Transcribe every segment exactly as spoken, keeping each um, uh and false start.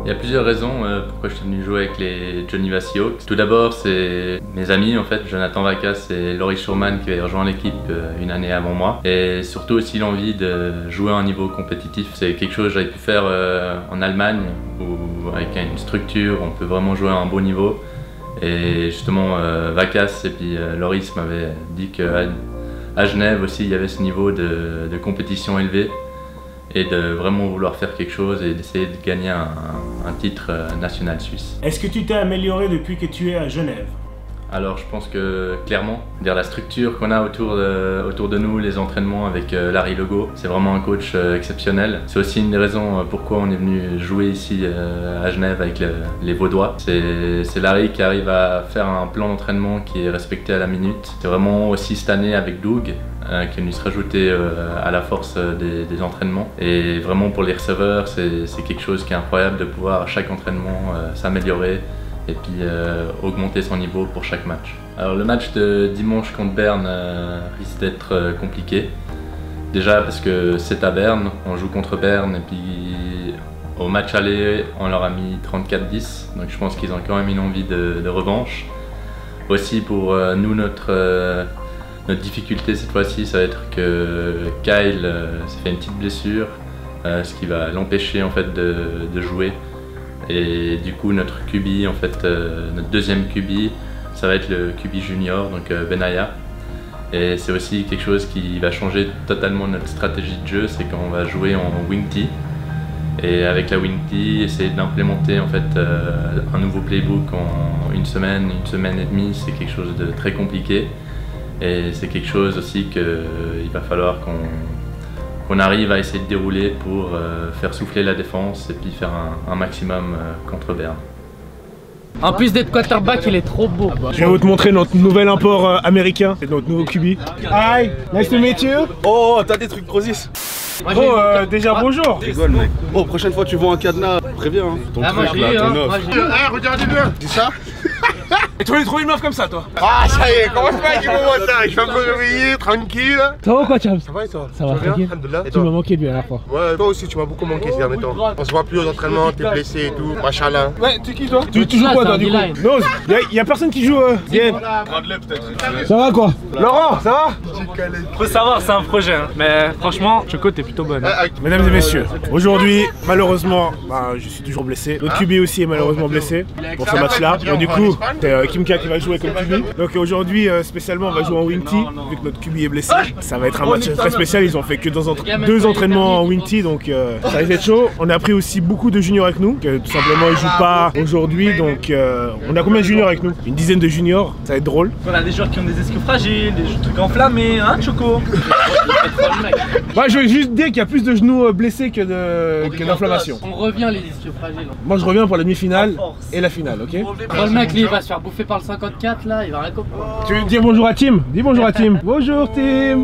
Il y a plusieurs raisons euh, pourquoi je suis venu jouer avec les Geneva Seahawks. Tout d'abord, c'est mes amis en fait, Jonathan Vacas et Laurie Schurman qui avaient rejoint l'équipe euh, une année avant moi. Et surtout aussi l'envie de jouer à un niveau compétitif. C'est quelque chose que j'avais pu faire euh, en Allemagne où avec une structure on peut vraiment jouer à un beau niveau. Et justement euh, Vacas et puis euh, Loris m'avaient dit qu'à à Genève aussi il y avait ce niveau de, de compétition élevé. Et de vraiment vouloir faire quelque chose et d'essayer de gagner un, un titre national suisse. Est-ce que tu t'es amélioré depuis que tu es à Genève? Alors je pense que clairement, dire la structure qu'on a autour de, autour de nous, les entraînements avec euh, Larry Legault, c'est vraiment un coach euh, exceptionnel. C'est aussi une des raisons pourquoi on est venu jouer ici euh, à Genève avec le, les Vaudois. C'est Larry qui arrive à faire un plan d'entraînement qui est respecté à la minute. C'est vraiment aussi cette année avec Doug, euh, qui est venu se rajouter euh, à la force des, des entraînements. Et vraiment pour les receveurs, c'est quelque chose qui est incroyable de pouvoir à chaque entraînement euh, s'améliorer et puis euh, augmenter son niveau pour chaque match. Alors le match de dimanche contre Berne euh, risque d'être euh, compliqué. Déjà parce que c'est à Berne, on joue contre Berne et puis au match aller on leur a mis trente-quatre dix, donc je pense qu'ils ont quand même une envie de, de revanche. Aussi pour euh, nous notre, euh, notre difficulté cette fois-ci ça va être que Kyle euh, s'est fait une petite blessure, euh, ce qui va l'empêcher en fait de, de jouer. Et du coup notre Q B, en fait, euh, notre deuxième Q B, ça va être le Q B junior, donc euh, Benaya. Et c'est aussi quelque chose qui va changer totalement notre stratégie de jeu, c'est qu'on va jouer en wing tee. Et avec la wing tee, essayer d'implémenter en fait euh, un nouveau playbook en une semaine, une semaine et demie, c'est quelque chose de très compliqué. Et c'est quelque chose aussi qu'il euh, va falloir qu'on qu'on arrive à essayer de dérouler pour euh, faire souffler la défense et puis faire un, un maximum euh, contre Berne. En plus d'être quarterback, il est trop beau. Je vais vous te montrer notre nouvel import euh, américain, c'est notre nouveau Q B. Hi, nice to meet you. Oh, t'as des trucs Crosis. Oh, euh, déjà bonjour. Rigole mec. Oh, prochaine fois tu vois un cadenas, préviens hein. Ton ah, truc moi, là, hein, ton offre. Eh, regardez-le. Dis ça. Et tu vas lui trouver une meuf comme ça toi? Ah, ça y est, commence pas à dire moi ça. Je suis en train de réveiller, tranquille. Ça va ou quoi, Chams? Ça va et toi? Ça va, tranquille. Tu m'as manqué de lui à la fois. Ouais, toi aussi, tu m'as beaucoup manqué ces derniers temps. On se voit plus aux entraînements, t'es blessé et tout. Machallah. Ouais, tu qui toi? Tu, tu joues quoi toi du coup? Non, y'a y a personne qui joue. Euh, Viens. Ça va quoi? Laurent, ça va? Faut savoir, c'est un projet. Hein. Mais franchement, Choco, t'es plutôt bonne. Hein. Mesdames et messieurs, aujourd'hui, malheureusement, bah, je suis toujours blessé. Notre Q B aussi est malheureusement blessé pour ce match-là. Et du coup, c'est euh, Kimka qui va jouer comme Q B. Donc aujourd'hui, euh, spécialement, on va jouer en wing tee, vu que notre Q B est blessé. Ça va être un match très spécial. Ils ont fait que deux, entra deux entraînements en wing tee, donc euh, ça risque d'être chaud. On a pris aussi beaucoup de juniors avec nous, que tout simplement ils jouent pas aujourd'hui. Donc euh, on a combien de juniors avec nous? Une dizaine de juniors. Ça va être drôle. On a des joueurs qui ont des escus fragiles, des trucs enflammés, hein, Choco? Bah, je veux juste dire qu'il y a plus de genoux blessés que d'inflammation. Que on revient les escus fragiles. Moi je reviens pour la demi-finale et la finale, ok? Bon, le mec, lui, il va se faire bouffer par le cinquante-quatre là, il va rien comprendre. Tu veux dire bonjour à Tim? Dis bonjour à Tim. Bonjour Tim.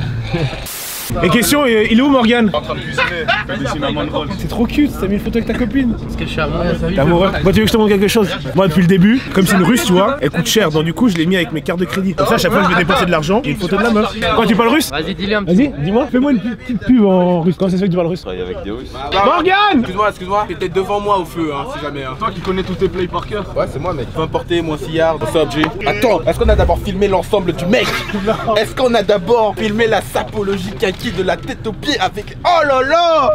Et question, il est où Morgane? En train de cuisiner. C'est trop cute, t'as mis une photo avec ta copine. Parce que je suis amoureux. T'es amoureux? Moi tu veux que je te montre quelque chose? Moi depuis le début, comme c'est une russe tu vois, elle coûte cher, donc du coup je l'ai mis avec mes cartes de crédit. Comme ça à chaque fois que je vais dépenser de l'argent, j'ai une photo de la meuf. Quoi, tu parles russe? Vas-y, dis-le un petit. Vas-y, dis-moi, fais-moi une petite pub en russe. Comment ça se fait que tu parles russe? Travaille avec des Russes. Morgane! Excuse-moi, excuse-moi, t'étais devant moi au feu, hein, si jamais. Hein. Toi qui connais tous tes plays par cœur. Ouais, c'est moi, mec. Peu importé, moi, Sillard. What's up, G? Attends, est-ce qu'on a d'abord filmé l'ensemble du mec? Est-ce qu'on a d'abord filmé la sapologie kaki de la tête aux pieds avec. Oh là là!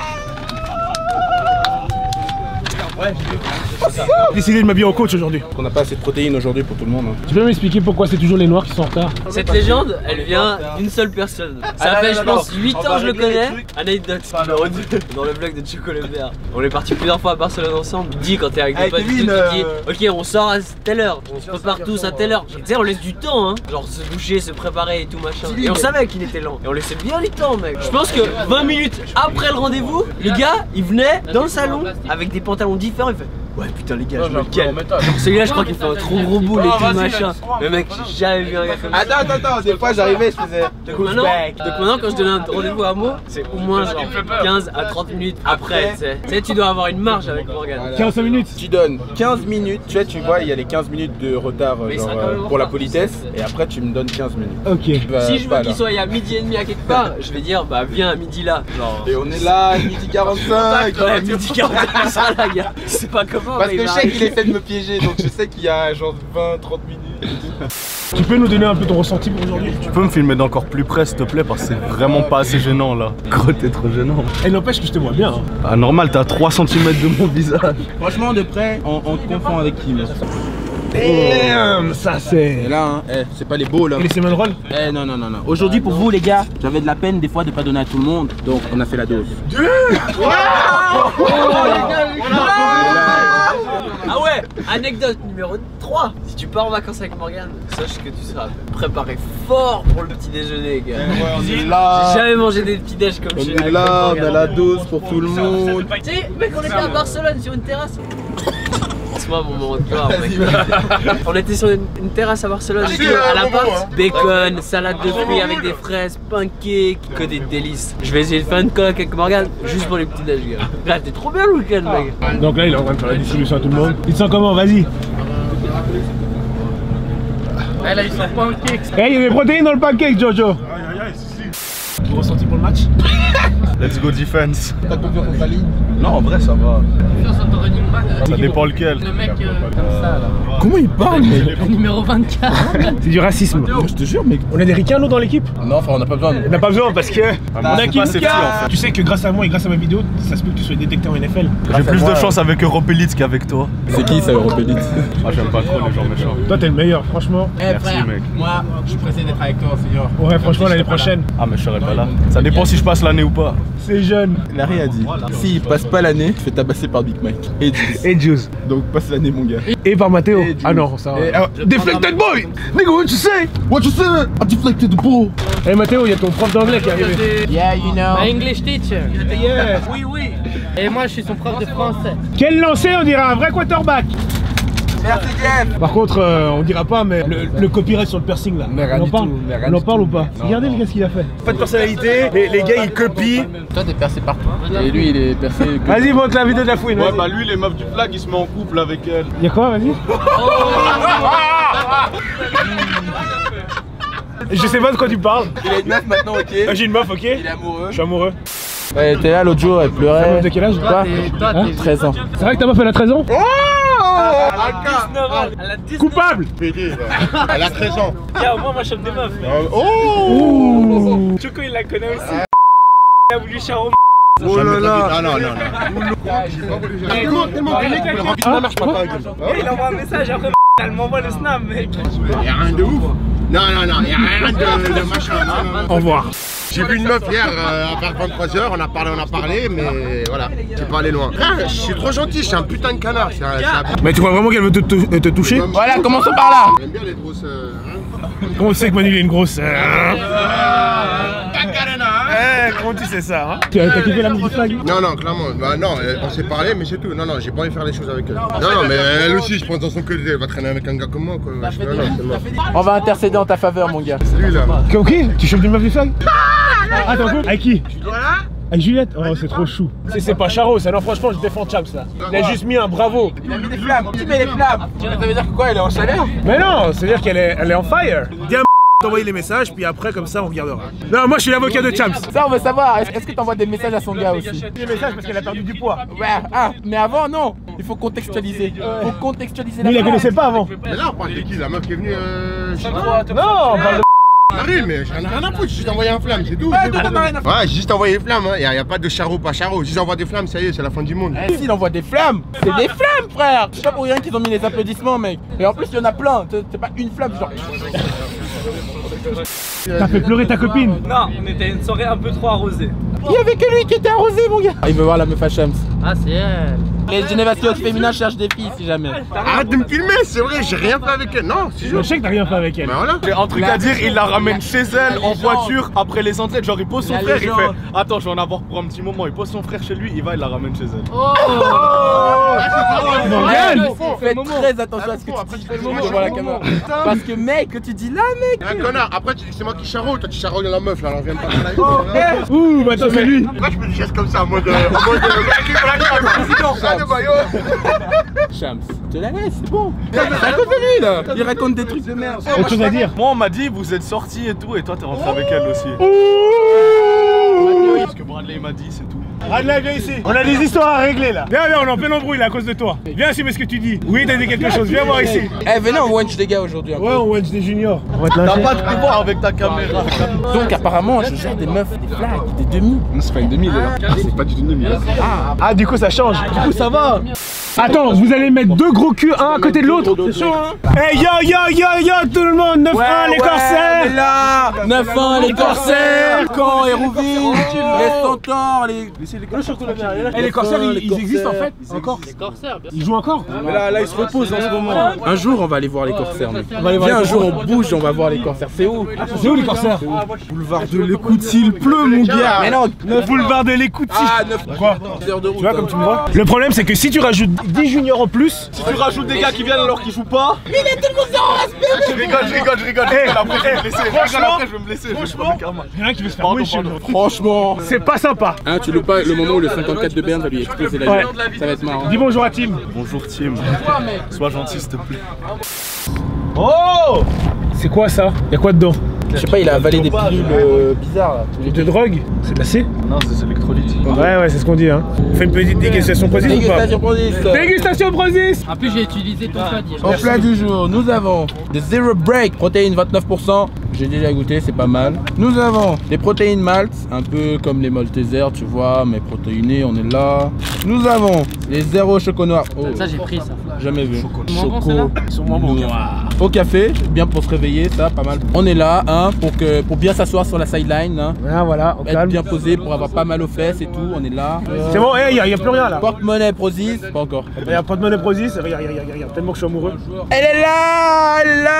Ouais, j'ai décidé de m'habiller en coach aujourd'hui. On n'a pas assez de protéines aujourd'hui pour tout le monde. Hein. Tu peux m'expliquer pourquoi c'est toujours les noirs qui sont en retard? Cette légende, elle vient d'une seule personne. Ça fait, je pense, huit ans que je le connais. Anecdote, dans le vlog de Choco le Vert. On est parti plusieurs fois à Barcelone ensemble. Il dit quand t'es avec des potes, tu dis ok, on sort à telle heure, on se prépare tous à telle heure. Tu sais, on laisse du temps, hein. Genre se doucher, se préparer et tout machin. Et on savait qu'il était lent. Et on laissait bien du temps, mec. Je pense que vingt minutes après le rendez-vous, le gars, il venait dans le salon avec des pantalons différents. Il fait Ouais, putain, les gars, je me calme. Celui-là, je crois qu'il fait un trop gros boule et tout machin. Mais mec, j'ai jamais vu un gars comme ça. Attends, attends, attends, des fois j'arrivais, je faisais. Donc maintenant, donc maintenant, quand je donne un rendez-vous à Mo, c'est au moins genre quinze à trente minutes après. Tu sais, tu sais, tu dois avoir une marge avec Morgan. quinze minutes. Tu donnes quinze minutes, tu vois, tu vois, il y a les quinze minutes de retard Mais genre, ça va quand même pour la faire, politesse, et après tu me donnes quinze minutes. Ok. Bah, Si je veux bah, qu'il alors. soit à midi et demi à quelque part, je vais dire bah viens à midi là. Genre. Et on est là, midi quarante-cinq. Ouais, midi quarante-cinq, ça là, gars. C'est pas comment. Parce mais que il je va sais qu'il arriver. essaie de me piéger, donc je sais qu'il y a genre vingt trente minutes. Tu peux nous donner un peu ton ressenti pour aujourd'hui? Tu peux me filmer d'encore plus près s'il te plaît parce que c'est vraiment pas assez gênant là. Gros t'es trop gênant. Et n'empêche que je te vois bien. Hein. Ah normal, t'es à trois centimètres de mon visage. Franchement, de près, on, on te confond avec qui là? Damn, ça Et c'est. là, hein, eh, c'est pas les beaux là. Et les Simon Roll? Eh non, non, non, non. Aujourd'hui, pour vous les gars, j'avais de la peine des fois de pas donner à tout le monde, donc on a fait la dose. Ah ouais, anecdote numéro trois. Si tu pars en vacances avec Morgan, sache que tu seras préparé fort pour le petit déjeuner, gars. On est là, J'ai jamais mangé des petits déj comme on chez est là, on a la dose pour tout le monde. Tu sais, mec, on était à Barcelone sur une terrasse. C'est moi mon moment de gloire, mec. On était sur une, une terrasse à Barcelone, et tout, à l'appart. Bacon, salade de fruits avec des fraises, pancakes, que des délices. Je vais essayer de faire une coque avec Morgan juste pour les petits déj, gars. Là, t'es trop bien le week-end, mec. Donc là, il est en train de faire la distribution à tout le monde. Il te sent comment? Vas-y. Ouais, là, ils sont pancakes. Eh, il y a des protéines dans le pancake, Jojo. Ton ressenti pour le match? Let's go defense. T'as confiance en ta ligne? Non en vrai ça va. Confiance en ton running back. Ça dépend lequel. Le mec euh, comme ça, là. Comment il parle, mec? Le numéro vingt-quatre. C'est du racisme. Je te jure, mec. On a des ricains, nous, dans l'équipe? Non, enfin, on a pas besoin. On n'a pas besoin parce que. Ah, on a c'est pas safety, Kimka. en fait. Tu sais que grâce à moi et grâce à ma vidéo, ça se peut que tu sois détecté en N F L. J'ai plus de chance avec Europe Elite qu'avec toi. C'est qui ça, Europe Elite? Ah j'aime pas trop les gens méchants. Toi, t'es le meilleur, franchement. Merci mec. Moi, je suis pressé d'être avec toi, seigneur. Ouais, franchement, l'année prochaine. Ah mais je serai pas là. Ça dépend si je passe l'année ou pas. C'est jeune. Larry a dit, s'il passe pas l'année, tu fais tabasser par Big Mike. Et Juice. Et Juice. Donc passe l'année, mon gars. Et par Mathéo. Et Juice. Ah non, ça va. Et, ah, deflected boy! Nigga, what you say? What you say? I deflected the ball. Eh Mathéo, il y a ton prof d'anglais qui est arrivé. Yeah, you know. My English teacher. Yeah. Oui, oui. Et moi, je suis son prof de français. Quel lancé, on dirait un vrai quarterback. Merci, Jeff. Par contre, euh, on dira pas, mais le, le copyright sur le piercing là. Mais rien on en du parle, tout, mais rien on en du parle tout. ou pas? Non, Regardez non. qu'est-ce qu'il a fait. Pas de personnalité, les, les gars ils copient. Toi, t'es percé partout. Et lui, il est percé. Vas-y, montre la vidéo de la fouine. Ouais vas-y. bah lui les meufs du flag il se met en couple avec elle. Y'a quoi, vas-y? Je sais pas de quoi tu parles. Il a une meuf maintenant, ok. Ah, j'ai une meuf, ok? Il est amoureux. Je suis amoureux. Ouais, t'es là l'autre jour, elle Ta pleurait. meuf de quel âge? Toi, Hein treize ans. C'est vrai que ta meuf elle a treize ans? Elle a dix-neuf. Coupable! Elle a treize ans. Tiens, au moins, moi, je chope des meufs. Oh! Choco, il la connaît aussi. Il a voulu charo. Oh là là. Non, non, non. Tellement, tellement connu qu'il remplit de ma mère, je parle pas avec elle. Il envoie un message après, elle m'envoie le snap, mec. Y'a rien de ouf. Non, non, non, y'a rien de, de machin. Non, non, non. Au revoir. J'ai vu une meuf hier euh, vers vingt-trois heures, on a parlé, on a parlé, mais voilà, j'ai pas allé loin. Ah, je suis trop gentil, je suis un putain de canard. C'est un, c'est un... Mais tu crois vraiment qu'elle veut te, te- te toucher? Voilà, commençons par là. J'aime bien les grosses. Euh, hein. Comment tu sais que Manu il a une grosse. euh, Eh, comment tu sais ça, hein? Tu as t'as kiffé la musique flag? Non, non, clairement. Bah non, euh, on s'est parlé, mais c'est tout. Non, non, j'ai pas envie de faire les choses avec elle. Non, non, mais elle aussi, je pense dans son côté, elle va traîner avec un gars comme moi, quoi. Non, non, c'est mort. On va intercéder en ta faveur, mon gars. Lui là. Ok, tu chopes une meuf du flag? Attends, un peu. Avec qui? Avec Juliette? Oh, c'est trop chou. C'est c'est pas Charo, ça. Non, franchement, je défends Champs là. Il a juste mis un bravo. Il a mis des flammes. Tu mets les flammes. Ça veut dire que quoi? Elle est en chaleur? Mais non, c'est-à-dire qu'elle est, elle est en fire. Dis à t'envoyer les messages, puis après, comme ça, on regardera. Non, moi, je suis l'avocat de Champs. Ça, on veut savoir. Est-ce est-ce que t'envoies des messages à son gars aussi? Des messages parce qu'elle a perdu du poids. Ouais, ah, mais avant, non. Il faut contextualiser. Il faut contextualiser Lui, il la phrase. connaissait pas avant. Mais là, on parle de qui? La meuf qui est venue. Euh, chez moi. Non, on parle de. Arrête, mais j'en ai rien à foutre, j'ai juste envoyé un flamme, c'est tout. Ouais, j'ai juste envoyé des flammes, hein. Y'a y a pas de charo, pas charo. Si j'envoie des flammes, ça y est, c'est la fin du monde. Eh, s'il envoie des flammes, c'est des flammes, frère. C'est pas pour rien qu'ils ont mis les applaudissements, mec. Et en plus, il y en a plein. C'est c'est pas une flamme, genre. T'as fait pleurer ta copine. Non, on était à une soirée un peu trop arrosée. Il y avait que lui qui était arrosé, mon gars. Il veut voir la meuf à Shams. Ah, c'est elle. Les générations féminines cherchent des filles si jamais. Arrête de me filmer, c'est vrai, j'ai rien fait avec elle. Non, si je Je sais que t'as rien fait avec elle. Mais voilà. J'ai un truc à dire, il la ramène chez elle en voiture après les entraînes. Genre, il pose son La frère, il légende. fait attends, je vais en avoir pour un petit moment. Il pose son frère chez lui, il va, il la ramène chez elle. Oh, Fais très attention à ce que tu dis devant la caméra. Parce que mec, que tu dis là, mec. Un connard, après tu dis c'est moi qui charole, toi tu charolles la meuf là, alors viens pas dans la gueule. Ouh, bah attends, c'est lui. Pourquoi je me dis geste comme ça en mode. En mode. Shams, je te la laisse, c'est bon. C'est à cause de lui là. Il raconte des trucs de merde. Autre chose à dire. Moi, on m'a dit, vous êtes sortis et tout, et toi, t'es rentré avec elle aussi. Ce que Bradley m'a dit, c'est tout. Bradley, viens ici. On a des histoires à régler là. Viens, viens, on est en plein embrouille là à cause de toi. Viens assumer ce que tu dis. Oui, t'as dit quelque chose. Viens voir ici. Eh, venez, on wench des gars aujourd'hui. Ouais, on wedge des juniors. On va te T'as lâcher. pas de pouvoir avec ta caméra. Donc, apparemment, je gère des meufs, des flags, des demi. C'est pas une demi, là. C'est pas du tout une demi. Ah, du coup, ça change. Du coup, ça va. Attends, vous allez mettre deux gros culs un à côté de l'autre. C'est chaud, hein. Hey, yo, yo, yo, yo, tout le monde. neuf un, les corsaires. là neuf un, les corsaires. Caen et Rouville. Les centaures, les. Et les corsaires, ils, ils existent en fait encore. les corsaires, bien sûr. Ils jouent encore. Mais là, là, il se repose en ce moment. Un jour, on va aller voir les corsaires, mec. va aller voir Viens, les un jour, on bouge, on va voir les corsaires. C'est où? C'est où les corsaires? Boulevard de l'écoute, s'il pleut, mon gars. Mais non, Le boulevard de l'écoute. ah, neuf Quoi? heures de route. Tu vois comme tu me vois? Le problème c'est que si tu rajoutes dix juniors en plus. Si tu rajoutes des gars qui viennent alors qu'ils jouent pas. Mais il est tellement Je rigole, je rigole, je rigole. Eh, Après, je vais me blesser. franchement, Après, je vais me blesser. franchement, il y en a un qui veut se faire mouiller chez nous. Franchement. C'est pas sympa. Hein, tu loupes pas le moment où le cinquante-quatre de Berne va lui exploser la Ouais. gueule. Ça va être marrant. Dis bonjour à Tim. Bonjour, Tim. Sois gentil, s'il te plaît. Oh! C'est quoi ça? Y'a quoi dedans? Je sais pas, il a avalé des pilules euh, bizarres là. De drogue? C'est de la C? Non, c'est des électrolytes. Ouais, ouais, c'est ce qu'on dit, hein. On fait une petite dégustation Prozis ou pas? Dégustation Prozis. Dégustation Prozis! En plus, j'ai utilisé ton code hier. Au plat du jour, nous avons des Zero Break, protéines vingt-neuf pour cent. J'ai déjà goûté, c'est pas mal. Nous avons des protéines malt, un peu comme les Maltesers, tu vois, mais protéinés, on est là. Nous avons les zéro choco noir. Oh, Ça, j'ai pris ça. jamais vu. Choco. ceux-là Ils sont moins bons. Au café, bien pour se réveiller, ça, pas mal. On est là, hein, pour, que, pour bien s'asseoir sur la sideline, hein. Ah, voilà, au Être calme. bien posé pour avoir pas mal aux fesses et tout, on est là. C'est bon, hey, y'a y a plus rien là. Porte-monnaie Prozis, pas encore. Regarde, pas de monnaie Prozis, regarde, regarde, regarde, regarde, tellement que je suis amoureux. Elle est là, elle est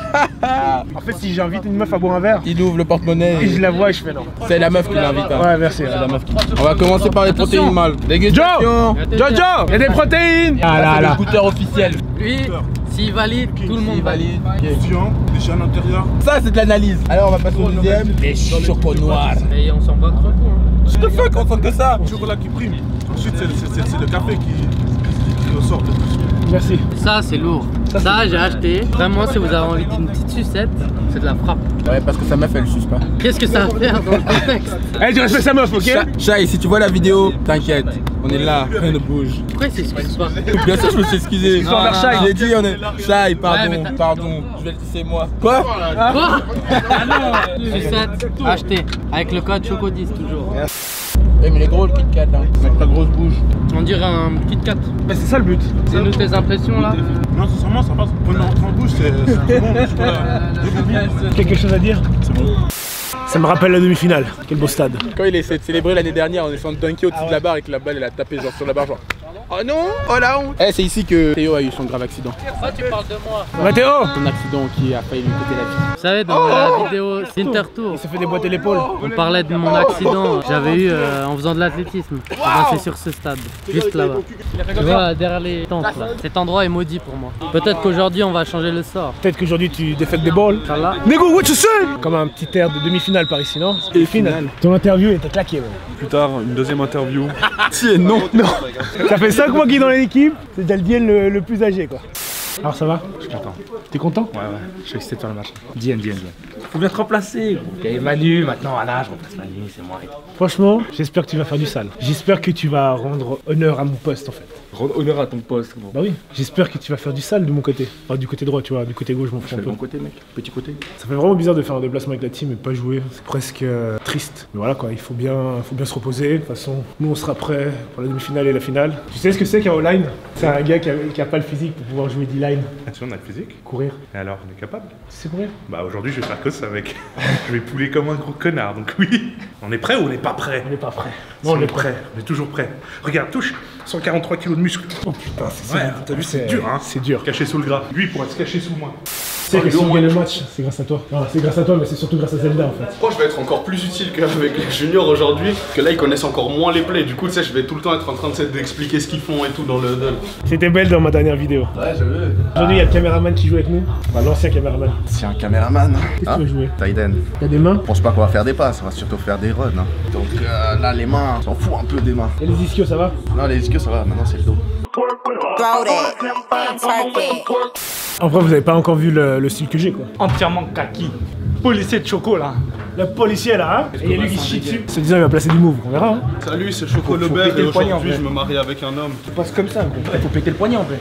là. En fait, si j'invite une meuf à boire un verre, Il ouvre le porte-monnaie. et je la vois et je fais non. C'est la meuf qui l'invite. Hein. Ouais, merci. C'est la meuf qui... On va commencer par les protéines mâles. Dégustation. Jojo, y'a des protéines. Ah Ça, là c'est là. le goûteur officiel. Lui, s'il valide, tout le monde valide. Déjà à l'intérieur. Ça, c'est de l'analyse. Alors, on va passer au deuxième. Les choco noirs. Et on s'en bat trop hein. Je te fais qu'on sent que ça. Toujours là qui prime. Ensuite, c'est le café qui, qui ressort de tout. Merci. Ça, c'est lourd. Ça, j'ai acheté. Vraiment, si vous avez envie d'une petite sucette, c'est de la frappe. Ouais, parce que sa meuf, elle suce pas. Qu'est-ce que ça va faire dans le contexte? Eh, tu respectes sa meuf, ok? Cha- Chai, si tu vois la vidéo, t'inquiète. On est là, rien ne bouge. Pourquoi il s'excuse pas? Bien sûr, je me suis excusé. Non, non, non. Je l'ai dit, on est. Chai, pardon, Ouais, mais t'as- pardon. Je vais le c'est moi. Quoi? Quoi? Ah non! Sucette, acheté. Avec le code Choco dix toujours. Eh, mais les gros, le Kit Kat, hein. Avec ta grosse bouche. On dirait un Kit Kat. Bah, c'est ça le but. C'est nous tes impressions là? Non, sincèrement, ça passe. Quand on rentre en bouche, c'est un bon chocolat. Quelque chose à dire? C'est bon. Ça me rappelle la demi-finale. Quel beau stade. Quand il essaie de célébrer l'année dernière en essayant de dunker au-dessus de la barre et que la balle elle a tapé genre sur la barre genre oh non, oh la honte. Eh c'est ici que Théo a eu son grave accident. Pourquoi tu parles de moi? Mathéo! Son accident qui a failli lui coûter la vie. Vous savez, dans la vidéo Intertour, Il s'est fait déboîter l'épaule. on parlait de mon accident que j'avais eu euh, en faisant de l'athlétisme. Eh ben, c'est sur ce stade, juste là-bas. Tu vois, derrière les tentes là. Cet endroit est maudit pour moi. Peut-être qu'aujourd'hui on va changer le sort. Peut-être qu'aujourd'hui tu défectes des balles. Inch'Allah. Nego, what you say? Comme un petit air de demi-finale par ici, non? Et finale. Ton interview était claquée, ouais. Plus tard, une deuxième interview. Tiens, non, Non. Ça fait cinq mois qu'il est dans l'équipe. C'est déjà le D N le, le plus âgé, quoi. Alors ça va? Je suis content. T'es content? Ouais, ouais, je suis excité de faire le match. D N, D N, D N. Faut bien te remplacer. Il y a Manu, maintenant Anna, je remplace Manu, c'est moi. Franchement, j'espère que tu vas faire du sale. J'espère que tu vas rendre honneur à mon poste, en fait. Rendre honneur à ton poste. Bon. Bah oui, j'espère que tu vas faire du sale de mon côté. Enfin, du côté droit, tu vois, du côté gauche, je m'en Je fous fais un le peu. bon côté, mec. Petit côté. Ça fait vraiment bizarre de faire un déplacement avec la team et pas jouer. C'est presque euh, triste. Mais voilà, quoi, il faut bien, faut bien se reposer. De toute façon, nous, on sera prêts pour la demi-finale et la finale. Tu sais ce que c'est qu'un all-line? C'est un gars qui a, qui a pas le physique pour pouvoir jouer D D-line. Si on a le physique. Courir. Et alors, on est capable? Tu sais courir? Bah aujourd'hui, je vais faire que ça, mec. Je vais pouler comme un gros connard, donc oui. On est prêt ou on n'est pas prêt? On n'est pas prêt. Non, on est prêt. On est toujours prêt. Regarde, touche. cent quarante-trois kilos de muscle. Oh putain, c'est Ouais, t'as vu, c'est dur, hein. C'est dur. Caché sous le gras. Lui, il pourrait se cacher sous moi. Tu sais que si on gagne le match, c'est grâce à toi. Non, c'est grâce à toi, mais c'est surtout grâce à Zelda en fait. Je crois que je vais être encore plus utile qu'avec les juniors aujourd'hui, parce que là ils connaissent encore moins les plays. Du coup, tu sais, je vais tout le temps être en train d'expliquer ce qu'ils font et tout dans le huddle. C'était belle dans ma dernière vidéo. Ouais, j'ai vu. Aujourd'hui, il y a le caméraman qui joue avec nous. Enfin, l'ancien caméraman. C'est un caméraman. Qu'est-ce que tu veux jouer? Tiden. T'as des mains? Je pense pas qu'on va faire des passes, on va surtout faire des runs. Hein. Donc euh, là, les mains, on s'en fout un peu des mains. Et les ischios, ça va? Non, les ischios, ça va, maintenant c'est le dos. En vrai, vous avez pas encore vu le, le style que j'ai quoi. Entièrement kaki. Policier de choco là. Le policier là, hein. Et il y a lui qui se chie dessus. Se disant il va placer du move, on verra. Hein. Salut, c'est Choco Le Beurre et aujourd'hui je me marie avec un homme. Tu passes comme ça, il faut péter le poignet en fait.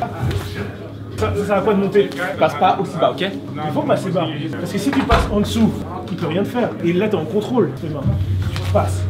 Ça, ça va pas de monter. Passe pas aussi bas, ok? Il faut passer bas. Parce que si tu passes en dessous, il peut rien te faire. Et là t'es en contrôle, tes mains. Tu passes.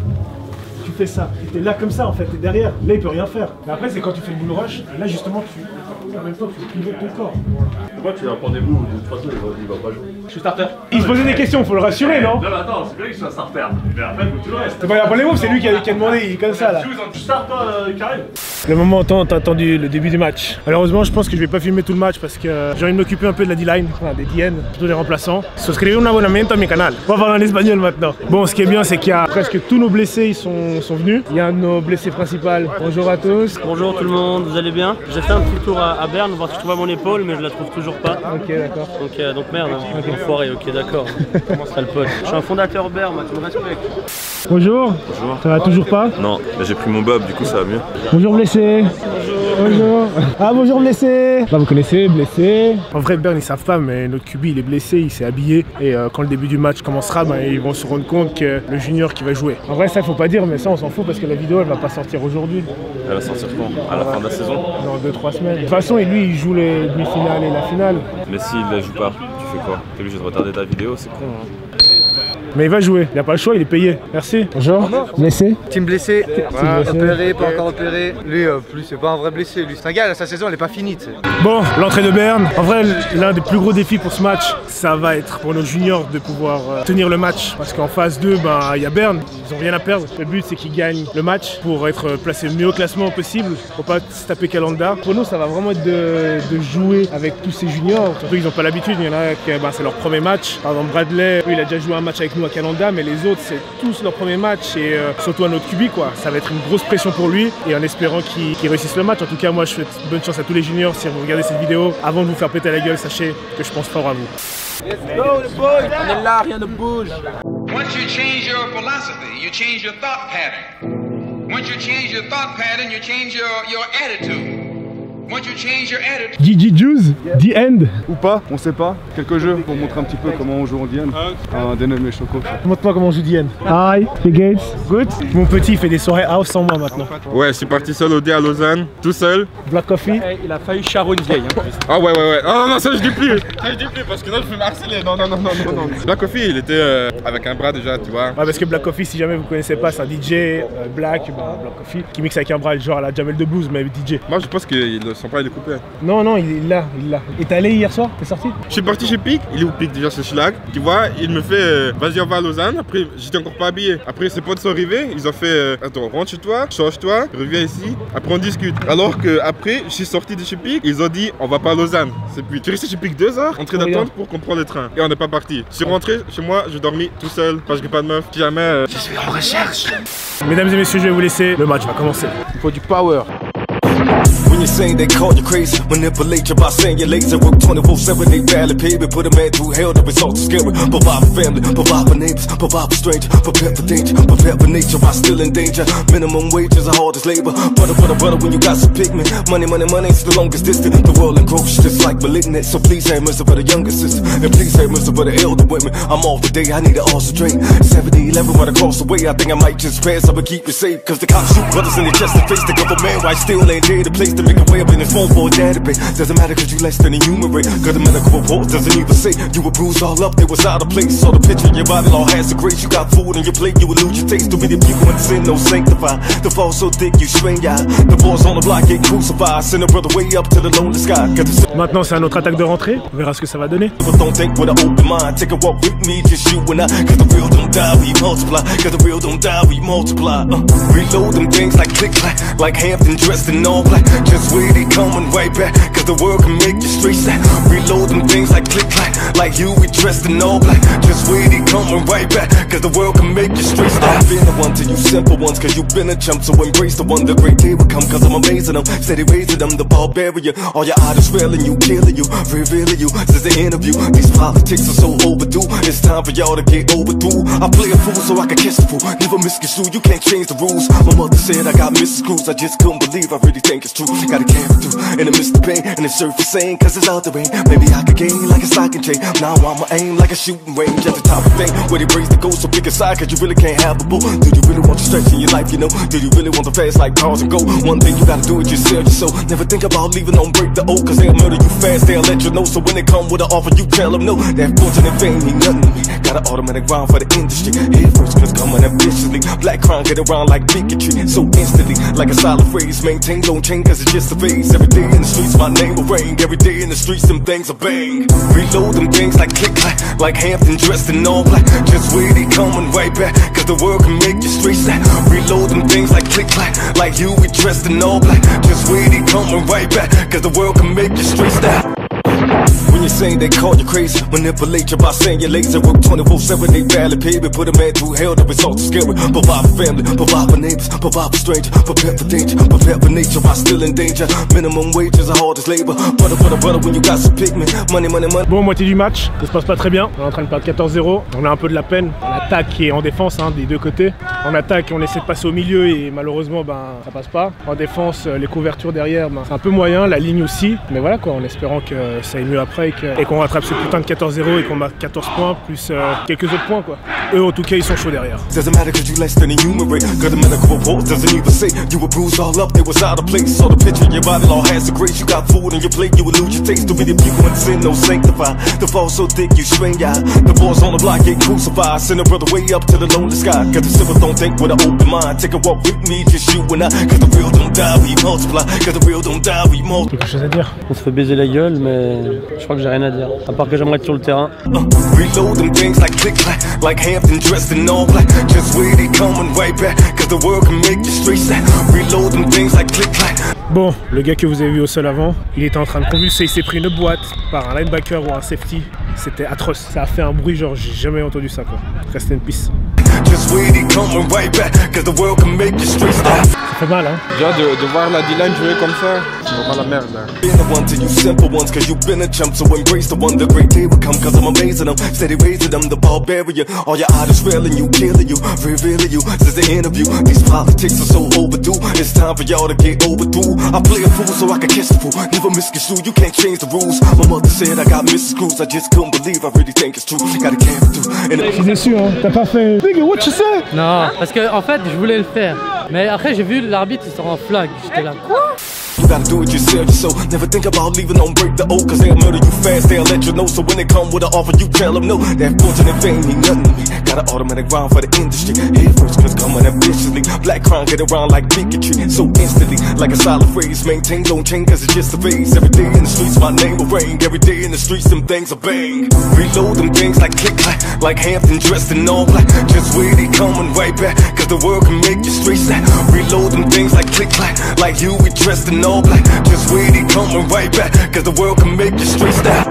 Tu fais ça. Et t'es là comme ça en fait, t'es derrière. Là il peut rien faire. Mais après c'est quand tu fais le bull rush, et là justement tu. En même temps tu pivotes ton corps. Pourquoi tu vas prendre des moves? De toute façon il va, il va pas jouer. Je suis starter. Il se posait des questions, faut le rassurer non? Non mais attends, c'est bien qu'il soit starter. Mais après faut que tu le restes. C'est pas pour les moves, c'est lui qui a, qui a demandé, il est comme ça là. Tu startes toi euh, Karim. Le moment tant attendu, le début du match. Malheureusement, je pense que je vais pas filmer tout le match parce que j'ai envie de m'occuper un peu de la D-line, enfin, des D N, surtout des remplaçants. Souscrivez un abonnement à mes canal. On va parler en espagnol maintenant. Bon, ce qui est bien, c'est qu'il y a presque tous nos blessés, ils sont, sont venus. Il y a un de nos blessés principaux. Bonjour à tous. Bonjour tout le monde, vous allez bien? J'ai fait un petit tour à, à Berne, voir si je trouvais mon épaule, mais je la trouve toujours pas. Ok, d'accord. Donc, euh, donc merde, hein. Okay. Enfoiré, ok, d'accord. Comment sera le pote? Je suis un fondateur Berne, moi, tu me respectes. Bonjour. Bonjour. Ça va toujours pas? Non, mais j'ai pris mon bob, du coup ça va mieux. Bonjour blessé. Bonjour. Bonjour. Ah bonjour blessé. Bah, vous connaissez blessé. En vrai Berne ils savent pas, mais notre Q B il est blessé, il s'est habillé. Et euh, quand le début du match commencera, bah, ils vont se rendre compte que le junior qui va jouer. En vrai ça il faut pas dire, mais ça on s'en fout parce que la vidéo elle va pas sortir aujourd'hui. Elle va sortir quand? À la fin de la saison? Dans deux trois semaines. De toute façon et lui il joue les demi-finales et la finale. Mais s'il la joue pas, tu fais quoi? T'es obligé de retarder ta vidéo, c'est con hein. Mais il va jouer, il n'a pas le choix, il est payé. Merci. Bonjour. Blessé. Team blessé. Voilà, blessé. Opéré, pas encore opéré. Lui, euh, plus c'est pas un vrai blessé. Lui, c'est un gars, sa saison elle est pas finie. T'sais. Bon, l'entrée de Berne. En vrai, l'un des plus gros défis pour ce match, ça va être pour nos juniors de pouvoir euh, tenir le match. Parce qu'en phase deux, il bah, y a Berne. Ils ont rien à perdre. Le but, c'est qu'ils gagnent le match pour être placés le mieux au classement possible. Pour pas se taper Calanda. Pour nous, ça va vraiment être de, de jouer avec tous ces juniors. Surtout qu'ils n'ont pas l'habitude. Il y en a qui, bah, c'est leur premier match. Par exemple, Bradley, lui, il a déjà joué un match avec nous à Calanda, mais les autres c'est tous leur premier match et euh, surtout à notre Q B quoi. Ça va être une grosse pression pour lui et en espérant qu'il qu'il réussisse le match. En tout cas moi je souhaite bonne chance à tous les juniors. Si vous regardez cette vidéo, avant de vous faire péter la gueule, sachez que je pense fort à vous. Let's go les boys, on est là, rien ne bouge. Once you change your philosophy, you change your thought pattern. Once you change your thought pattern, you change your, your attitude. Once you change your attitude. G G Juice, The End. Ou pas, on sait pas. Quelques jeux pour montrer un petit peu comment on joue en D N. Un dénommé Choco. Montre-moi comment on joue D N. Hi, les Gates. Good. Mon petit fait des soirées house sans moi maintenant. Ouais, je suis parti seul au dé à Lausanne, tout seul. Black Coffee. Hey, il a failli charron une vieille. Hein. Ah ouais, ouais, ouais. Ah non, non, ça je dis plus. Ça je dis plus parce que là je peux m'harceler. Non, non, non, non, non, non. Black Coffee, il était euh, avec un bras déjà, tu vois. Ouais, parce que Black Coffee, si jamais vous connaissez pas, c'est un D J euh, Black, bah, Black Coffee, qui mixe avec un bras, genre à la Jamel Debbouze, mais D J. Moi je pense que son bras il est coupé. Non, non, il est là, il est là. Et t'es allé hier soir? T'es sorti? Je suis parti chez Pic, il est où Pic déjà? C'est Schlag. Tu vois, il me fait euh, vas-y, on va à Lausanne. Après, j'étais encore pas habillé. Après, ses potes sont arrivés, ils ont fait euh, attends, rentre chez toi, change-toi, reviens ici. Après, on discute. Alors que après, je suis sorti de chez Pic, ils ont dit on va pas à Lausanne. C'est puis, tu es resté chez Pic deux heures en train d'attendre pour qu'on prenne le train. Et on n'est pas parti. Je suis rentré chez moi, j'ai dormi tout seul, parce que j'ai pas de meuf. Si jamais. Euh... Je suis en recherche. Mesdames et messieurs, je vais vous laisser. Le match va commencer. Il faut du power. When you're saying they call you crazy, manipulate you by saying you're lazy. Work twenty-four seven, they barely pay me. Put a man through hell, the results are scary. Provide for family, provide for neighbors, provide for strangers. Prepare for danger, prepare for nature while still in danger. Minimum wages are hard as labor. Butter, butter, butter when you got some pigment. Money, money, money is the longest distance. The world encroaches just like malignant. So please have mercy for the younger sister. And please have mercy for the elder women. I'm off today, I need an also drink. seventy eleven right across the way. I think I might just pass up and keep it safe. Cause the cops shoot brothers in the chest and face the government. Right still ain't there to place them. Make a way up in this phone for a database. Doesn't matter cause you less than a human rate. Cause the medical report doesn't even say you were bruised all up, they was out of place. Saw the picture, your body all has the grace. You got food on your plate, you will lose your taste. Too many people in sin, no sanctify. The fall so thick, you strain your eye. The boys on the block get crucified. Send a brother way up to the lonely sky. Maintenant c'est un autre attaque de rentrée, on verra ce que ça va donner. Don't think with an open mind, take a walk with me, just you and I. Cause the real don't die, we multiply. Cause the real don't die, we multiply. Uh, reload them things like click clack, like Hampton dressed in all black. Just wait, they coming right back. Cause the world can make you straight stack. Reload them things like click clack, like you, we dressed in all black. Just wait, they coming right back. Cause the world can make you straight stack. I've been the one to you simple ones, cause you been a chump, so embrace the one. The great day will come, cause I'm amazing them. Steady raising them, the barbarian. All your artists railing you, killing you, revealing you. Since the interview, these politics are so overdue. It's time for y'all to get overdue. I play a fool so I can kiss a fool. Never misconstrue, you can't change the rules. My mother said I got Missus Cruz. I just couldn't believe, I really think it's true. Gotta carry through in the midst of pain, and the surface saying, cause it's out the rain. Maybe I could gain like a stocking chain. Now I'ma aim like a shooting range at the top of thing. Where they raise the ghost so big aside, cause you really can't have a bull. Do you really want to stretch in your life, you know? Do you really want to fast like cars and go? One thing you gotta do is just sell your soul. Never think about leaving on break the old, cause they'll murder you fast, they'll let you know. So when they come with an offer, you tell them no. That fortune and fame mean nothing to me. Got an automatic rhyme for the industry. Head first, cause coming ambitiously. Black crime get around like bigotry. So instantly, like a solid phrase. Maintain, don't change, cause it's just a phase. Every day in the streets, my name will ring. Every day in the streets, them things are bang. Reload them things like click clack, like Hampton dressed in all black. Just wait, they coming right back. Cause the world can make you straight stack. Reload them things like click clack, like you, we dressed in all black. Just wait, they coming right back. Cause the world can make you straight stack. When you're saying they call you crazy, manipulate you by saying you're lazy. Work twenty-four seven, they barely pay me. Put a man through hell, the results are scary. Provide for family, provide for neighbors, provide for strangers. Prepare for danger, prepare for nature while still in danger. Minimum wages are hard as labor. Butter, butter, butter when you got some pigment. Money, money, money. Bon, moitié du match, ça se passe pas très bien. On est en train de perdre quatorze zéro. On a un peu de la peine. On attaque et en défense, hein, des deux côtés. En attaque, on essaie de passer au milieu et malheureusement, ben, ça passe pas. En défense, les couvertures derrière, ben, c'est un peu moyen. La ligne aussi. Mais voilà quoi, en espérant que ça aille mieux après et qu'on rattrape ce putain de quatorze zéro et qu'on marque quatorze points plus euh, quelques autres points quoi. Eux en tout cas ils sont chauds derrière. Doesn't matter cause you less than a human rate. Cause the medical report doesn't even say you were bruised all up, they was out of place. Saw the picture, your body all has the grace. You got food on your plate, you will lose your taste. Too many people in sin, no sanctify. The fall so thick, you strain your eye. The boys on the block get crucified. Send a brother way up to the lonely sky. Cause the simple don't think with an open mind. Take a walk with me, just you and I. Cause the real don't die, we multiply. Cause the real don't die, we multiply. Quelque chose à dire? On se fait baiser la gueule, mais je crois que j'ai rien à dire. À part que j'aimerais être sur le terrain. Uh, reload them things like click clack, like Hampton dressed in all black. Just wait, they coming right back. Cause the world can make you straight stack. Reload them things like click clack. Bon, le gars que vous avez vu au sol avant, il était en train de convulser, il s'est pris une boîte par un linebacker ou un safety. C'était atroce, ça a fait un bruit genre j'ai jamais entendu ça quoi. Rest in peace. Just wait, they coming right back. Cause the world can make you straight stack. Ça fait mal hein. Déjà de, de voir la D-line jouer comme ça, c'est vraiment la merde là. Been the one to you simple ones, cause you been a chump, so embrace the one. The great day will come, cause I'm amazing them. Steady raising them, the barbarian. All your artists railing you, killing you, revealing you. Since the interview, these politics are so overdue. It's time for y'all to get overdue. I play a fool so I can kiss a fool. Never misconstrue, you can't change the rules. My mother said I got Missus Cruz. I just couldn't believe, I really think it's true. Gotta carry through. Je suis déçu hein, t'as pas fait. Nigga, what you say? Non, parce que en fait je voulais le faire. Mais après j'ai vu l'arbitre il sort en flag. J'étais là quoi? You gotta do it yourself, so never think about leaving on break the old. Cause they'll murder you fast, they'll let you know. So when they come with an offer, you tell them no. That fortune and fame mean nothing to me. Got an automatic rhyme for the industry. Head first, cause coming ambitiously. Black crime get around like bigotry. So instantly, like a solid phrase. Maintain, don't change, cause it's just a phase. Every day in the streets, my name will ring. Every day in the streets, them things are bang. Reload them things like click clack, like Hampton dressed in all black. Just wait, they coming right back. Cause the world can make you straight stack. Reload them things like click clack, like you, we dressed in all black. Just wait, he coming right back. Cause the world can make you straight stack.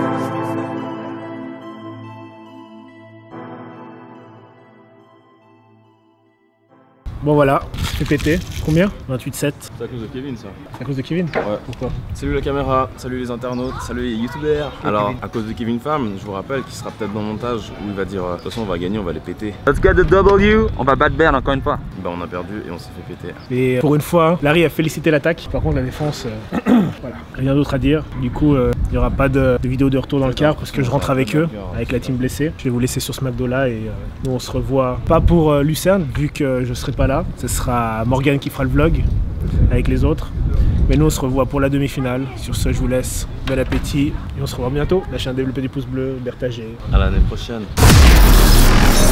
Bon voilà, c'est pété. Combien? vingt-huit sept. C'est à cause de Kevin ça. C'est à cause de Kevin? Ouais. Pourquoi? Salut la caméra, salut les internautes, salut les youtubeurs. Alors à cause de Kevin Farm, je vous rappelle qu'il sera peut-être dans le montage où il va dire de toute façon on va gagner, on va les péter. Let's get the W, on va battre Berne encore une fois. Bah on a perdu et on s'est fait péter. Et pour une fois, Larry a félicité l'attaque. Par contre la défense, euh, voilà, rien d'autre à dire. Du coup, euh, il n'y aura pas de, de vidéo de retour dans le car parce que je rentre avec eux, avec la team blessée. Je vais vous laisser sur ce McDo là et euh, nous on se revoit pas pour euh, Lucerne vu que je serai pas là. Ce sera Morgan qui fera le vlog avec les autres. Mais nous on se revoit pour la demi-finale. Sur ce, je vous laisse. Bon appétit et on se revoit bientôt. Lâchez un développé du pouce bleu, partagez. À l'année prochaine.